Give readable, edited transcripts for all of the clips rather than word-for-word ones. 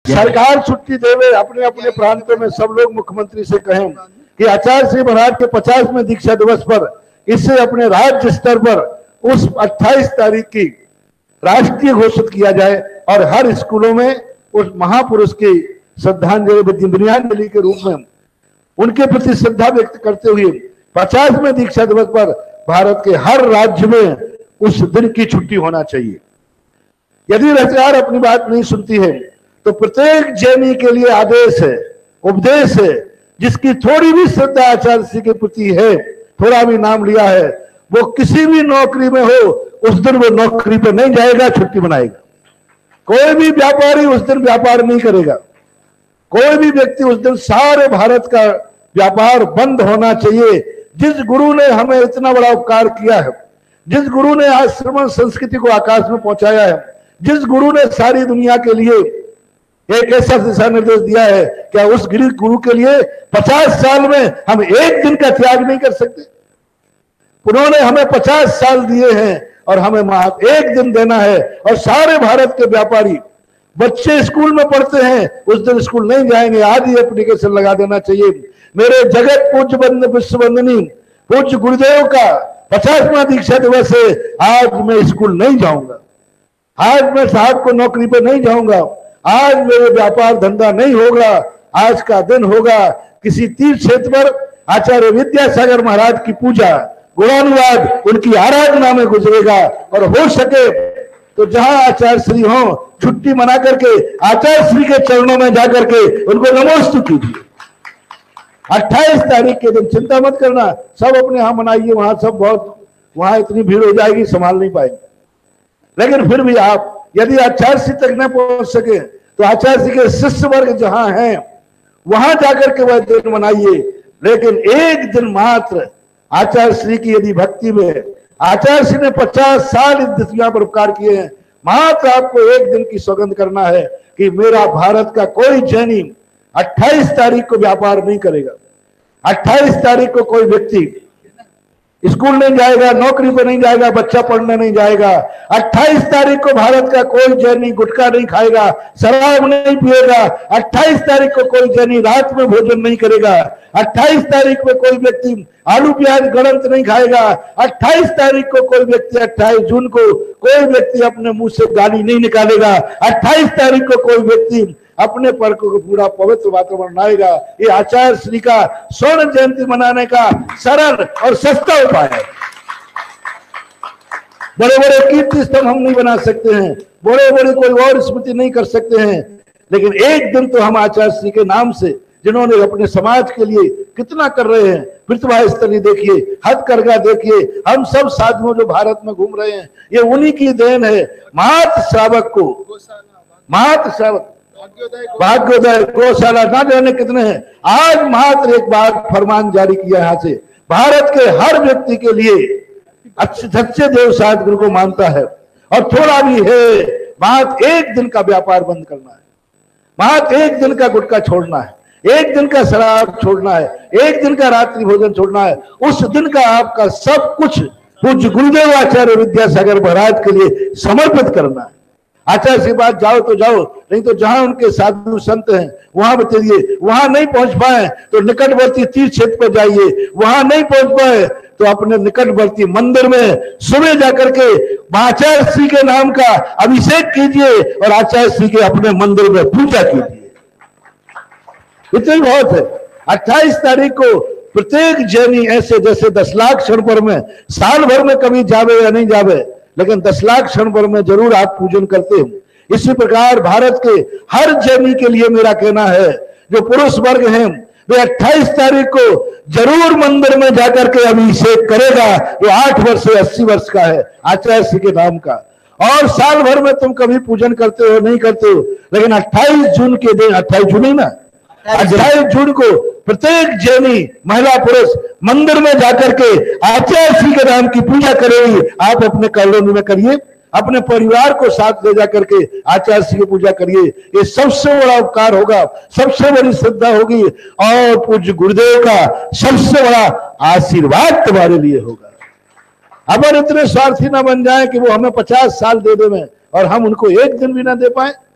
सरकार छुट्टी देवे, अपने अपने प्रांतों में सब लोग मुख्यमंत्री से कहें कि आचार्य श्री महाराज के 50वें दीक्षा दिवस पर इसे अपने राज्य स्तर पर उस 28 तारीख की राष्ट्रीय घोषित किया जाए और हर स्कूलों में उस महापुरुष की श्रद्धांजलि बुनियादी के रूप में उनके प्रति श्रद्धा व्यक्त करते हुए 50वें दीक्षा दिवस पर भारत के हर राज्य में उस दिन की छुट्टी होना चाहिए। यदि सरकार अपनी बात नहीं सुनती है तो प्रत्येक जैनी के लिए आदेश है, उपदेश है, जिसकी थोड़ी भी श्रद्धा आचार्य श्री के प्रति है, थोड़ा भी नाम लिया है, वो किसी भी नौकरी में हो उस दिन वो नौकरी पे नहीं जाएगा, छुट्टी मनाएगा। कोई भी व्यापारी उस दिन व्यापार नहीं करेगा, कोई भी व्यक्ति उस दिन, सारे भारत का व्यापार बंद होना चाहिए। जिस गुरु ने हमें इतना बड़ा उपकार किया है, जिस गुरु ने आज श्रमण संस्कृति को आकाश में पहुंचाया है, जिस गुरु ने सारी दुनिया के लिए एक ऐसा दिशा निर्देश दिया है, क्या उस गुरु के लिए 50 साल में हम एक दिन का त्याग नहीं कर सकते? उन्होंने हमें 50 साल दिए हैं और हमें एक दिन देना है। और सारे भारत के व्यापारी, बच्चे स्कूल में पढ़ते हैं, उस दिन स्कूल नहीं जाएंगे, आज ही एप्लीकेशन लगा देना चाहिए। मेरे जगत पूज्य बंद विश्ववंदनी पूज्य गुरुदेव का 50वां दीक्षा दिवस है, आज मैं स्कूल नहीं जाऊंगा, आज मैं साहब को नौकरी पे नहीं जाऊंगा, आज मेरे व्यापार धंधा नहीं होगा। आज का दिन होगा किसी तीर्थ क्षेत्र पर आचार्य विद्यासागर महाराज की पूजा, गुणानुवाद, उनकी आराधना में गुजरेगा। और हो सके तो जहां आचार्य श्री हो, छुट्टी मना करके आचार्य श्री के चरणों में जाकर के उनको नमोस्तु कीजिए। 28 तारीख के दिन चिंता मत करना, सब अपने यहां मनाइए, वहां सब बहुत, वहां इतनी भीड़ हो जाएगी संभाल नहीं पाएंगे। लेकिन फिर भी आप यदि आचार्य श्री तक न पहुंच सके तो आचार्य श्री के शिष्य वर्ग जहां हैं वहां जाकर के वह दिन मनाइए। लेकिन एक दिन मात्र आचार्य श्री की यदि भक्ति में, आचार्य श्री ने 50 साल इस दुनिया पर उपकार किए हैं, मात्र आपको एक दिन की सौगंध करना है कि मेरा भारत का कोई जैनी 28 तारीख को व्यापार नहीं करेगा, 28 तारीख को कोई व्यक्ति स्कूल नहीं जाएगा, नौकरी पर नहीं जाएगा, बच्चा पढ़ने नहीं जाएगा। 28 तारीख को भारत का कोई जैनी गुटखा नहीं खाएगा, शराब नहीं पिएगा। 28 तारीख को कोई जैनी रात में भोजन नहीं करेगा। 28 तारीख में कोई व्यक्ति आलू प्याज गलत नहीं खाएगा। 28 तारीख को कोई व्यक्ति, 28 जून को कोई व्यक्ति अपने मुंह से गाली नहीं निकालेगा। 28 तारीख को कोई व्यक्ति अपने पर को पूरा पवित्र वातावरण बनाएगा। ये आचार्य श्री का स्वर्ण जयंती मनाने का सरल और सस्ता उपाय है। बड़े बड़े कीर्ति स्तंभ हम नहीं बना सकते हैं, बड़े बड़े कोई और स्मृति नहीं कर सकते हैं, लेकिन एक दिन तो हम आचार्य श्री के नाम से, जिन्होंने अपने समाज के लिए कितना कर रहे हैं, प्रतिभा स्थली देखिए, हथकरघा देखिए, हम सब साधु जो भारत में घूम रहे हैं, ये उन्हीं की देन है। मात श्रावक को, मात श्रावक भाग्योदय गौशाला ना जाने कितने हैं। आज मात्र एक बार फरमान जारी किया यहां से, भारत के हर व्यक्ति के लिए अच्छे सच्चे देव सदगुरु को मानता है और थोड़ा भी है, बात एक दिन का व्यापार बंद करना है, बात एक दिन का गुटखा छोड़ना है, एक दिन का शराब छोड़ना है, एक दिन का रात्रि भोजन छोड़ना है। उस दिन का आपका सब कुछ पूज्य गुरुदेव आचार्य विद्यासागर महाराज के लिए समर्पित करना है। आचार्य से बात जाओ तो जाओ, नहीं तो जहां उनके साधु संत हैं वहां बताइए। वहां नहीं पहुंच पाए तो निकटवर्ती तीर्थ क्षेत्र पर जाइए, वहां नहीं पहुंच पाए तो अपने निकटवर्ती मंदिर में सुबह जाकर के आचार्य श्री के नाम का अभिषेक कीजिए और आचार्य श्री के अपने मंदिर में पूजा कीजिए। इतनी बहुत है। 28 तारीख को प्रत्येक जैनी ऐसे, जैसे 10 लाख क्षण पर में साल भर में कभी जावे या नहीं जावे, लेकिन 10 लाख क्षण पर में जरूर आप पूजन करते हो। इसी प्रकार भारत के हर जैनी के लिए मेरा कहना है, जो पुरुष वर्ग हैं वे 28 तारीख को जरूर मंदिर में जाकर के अभिषेक करेगा, जो 8 वर्ष से 80 वर्ष का है, आचार्य श्री के नाम का। और साल भर में तुम कभी पूजन करते हो नहीं करते हो, लेकिन 28 जून के दिन, 28 जून ही ना, 28 जून को प्रत्येक जैनी महिला पुरुष मंदिर में जाकर के आचार्य श्री के नाम की पूजा करेगी। आप अपने कॉलोनी में करिए, अपने परिवार को साथ ले जाकर के आचार्य श्री की पूजा करिए। ये सबसे बड़ा उपकार होगा, सबसे बड़ी श्रद्धा होगी और पूज्य गुरुदेव का सबसे बड़ा आशीर्वाद तुम्हारे लिए होगा। अगर इतने स्वार्थी ना बन जाए कि वो हमें 50 साल दे दें और हम उनको एक दिन भी ना दे पाए।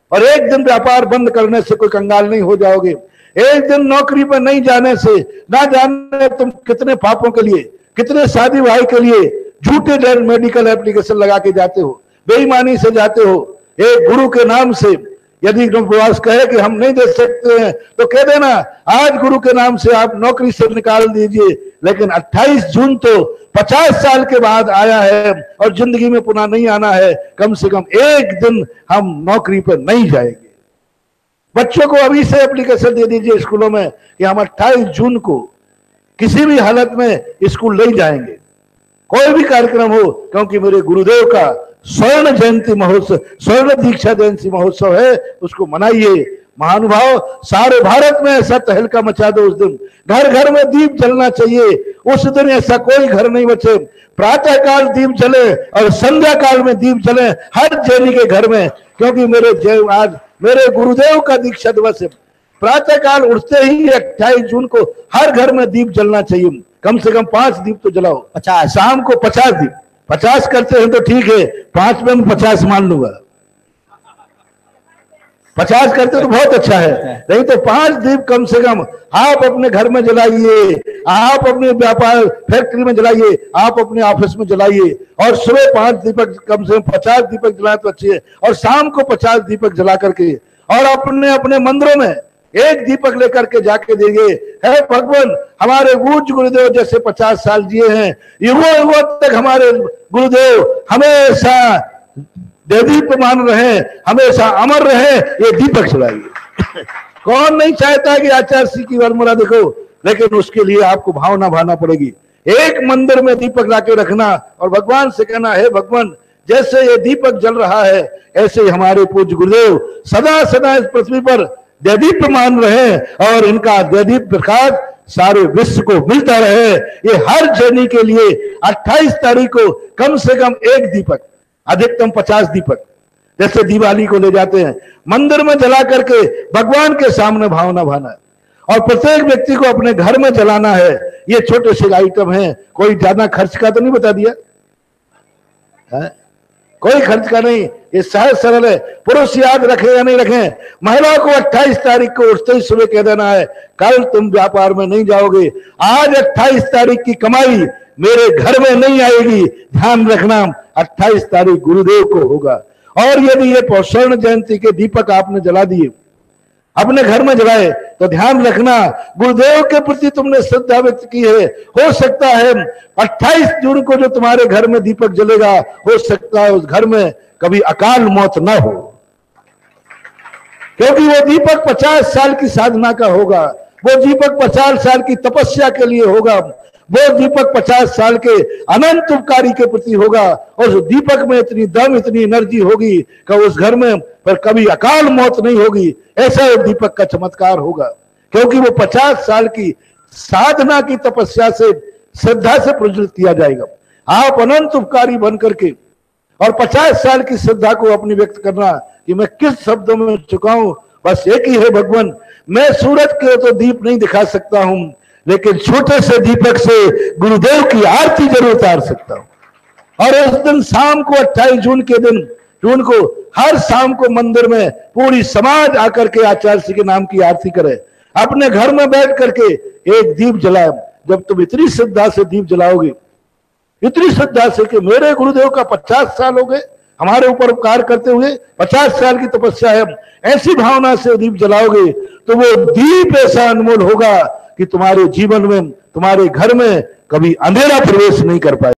और एक दिन व्यापार बंद करने से कोई कंगाल नहीं हो जाओगे। एक दिन नौकरी पर नहीं जाने से ना जाने तुम कितने पापों के लिए, कितने शादी भाई के लिए झूठे मेडिकल एप्लीकेशन लगा के जाते हो, बेईमानी से जाते हो। एक गुरु के नाम से यदि प्रवास कहे कि हम नहीं दे सकते हैं तो कह देना आज गुरु के नाम से आप नौकरी से निकाल दीजिए। लेकिन 28 जून तो 50 साल के बाद आया है और जिंदगी में पुनः नहीं आना है। कम से कम एक दिन हम नौकरी पर नहीं जाएंगे। बच्चों को अभी से एप्लीकेशन दे दीजिए स्कूलों में कि हम 28 जून को किसी भी हालत में स्कूल नहीं जाएंगे, कोई भी कार्यक्रम हो, क्योंकि मेरे गुरुदेव का स्वर्ण जयंती महोत्सव, स्वर्ण दीक्षा जयंती महोत्सव है, उसको मनाइए। महानुभाव, सारे भारत में ऐसा तहलका मचा दो। उस दिन घर घर में दीप जलना चाहिए। उस दिन ऐसा कोई घर नहीं बचे, प्रातः काल दीप जले और संध्या काल में दीप जले हर जैनी के घर में, क्योंकि आज मेरे गुरुदेव का दीक्षा दिवस है। प्रातः काल उठते ही 28 जून को हर घर में दीप जलना चाहिए। कम से कम 5 दीप तो जलाओ। 50 शाम को 50 दीप। 50 करते हैं तो ठीक है, 5 में 50 मान लूंगा। 50 करते तो बहुत अच्छा है, नहीं तो 5 दीप कम से कम आप अपने घर में जलाइए, आप अपने व्यापार फैक्ट्री में जलाइए, आप अपने ऑफिस में जलाइए। और सुबह 5 दीपक, कम से कम 50 दीपक जलाए तो अच्छी है। और शाम को 50 दीपक जला करके और अपने अपने मंदिरों में एक दीपक लेकर के जाके देंगे, है भगवान हमारे पूज्य गुरुदेव जैसे 50 साल जिए हैं, युगों युगों तक हमारे गुरुदेव हमेशा देदीप्यमान रहे, हमेशा अमर रहे, ये दीपक जलाइए। कौन नहीं चाहता कि आचार्य श्री की वर्मरा देखो, लेकिन उसके लिए आपको भावना भाना पड़ेगी। एक मंदिर में दीपक लाके रखना और भगवान से कहना है भगवान जैसे ये दीपक जल रहा है ऐसे ही हमारे पूज्य गुरुदेव सदा सदा इस पृथ्वी पर देदीप्यमान रहे और इनका देदीप्य प्रकाश सारे विश्व को मिलता रहे। ये हर जैनी के लिए 28 तारीख को कम से कम एक दीपक, अधिकतम 50 दीपक, जैसे दिवाली को ले जाते हैं मंदिर में जला करके भगवान के सामने भावना भाना, और प्रत्येक व्यक्ति को अपने घर में जलाना है। ये छोटे से आइटम है, कोई ज्यादा खर्च का तो नहीं बता दिया है? कोई खर्च का नहीं, ये सहज सरल है। पुरुष याद रखे या नहीं रखे, महिलाओं को 28 तारीख को उठते ही सुबह कह देना है कल तुम व्यापार में नहीं जाओगे, आज 28 तारीख की कमाई मेरे घर में नहीं आएगी। ध्यान रखना 28 तारीख गुरुदेव को होगा। और यदि ये स्वर्ण जयंती के दीपक आपने जला दिए, अपने घर में जलाए, तो ध्यान रखना गुरुदेव के प्रति तुमने श्रद्धा व्यक्त की है। हो सकता है 28 जून को जो तुम्हारे घर में दीपक जलेगा, हो सकता है उस घर में कभी अकाल मौत ना हो, क्योंकि वो दीपक 50 साल की साधना का होगा, वो दीपक 50 साल की तपस्या के लिए होगा, वो दीपक 50 साल के अनंत उपकारी के प्रति होगा। और उस दीपक में इतनी दम, इतनी एनर्जी होगी कि उस घर में पर कभी अकाल मौत नहीं होगी। ऐसा एक दीपक का चमत्कार होगा, क्योंकि वो 50 साल की साधना की तपस्या से, श्रद्धा से प्रज्वलित किया जाएगा। आप अनंत उपकारी बन करके और 50 साल की श्रद्धा को अपनी व्यक्त करना कि मैं किस शब्दों में चुकाऊं, बस एक ही है भगवान, मैं सूरज के तो दीप नहीं दिखा सकता हूं, लेकिन छोटे से दीपक से गुरुदेव की आरती जरूर उतार सकता हूं। और उस दिन शाम को 28 जून को हर शाम को मंदिर में पूरी समाज आकर के आचार्य श्री के नाम की आरती करे। अपने घर में बैठ करके एक दीप जलाए। जब तुम इतनी श्रद्धा से दीप जलाओगे, इतनी श्रद्धा से कि मेरे गुरुदेव का 50 साल हो गए हमारे ऊपर उपकार करते हुए, 50 साल की तपस्या है, ऐसी भावना से दीप जलाओगे तो वो दीप ऐसा अनमोल होगा कि तुम्हारे जीवन में, तुम्हारे घर में कभी अंधेरा प्रवेश नहीं कर पाए।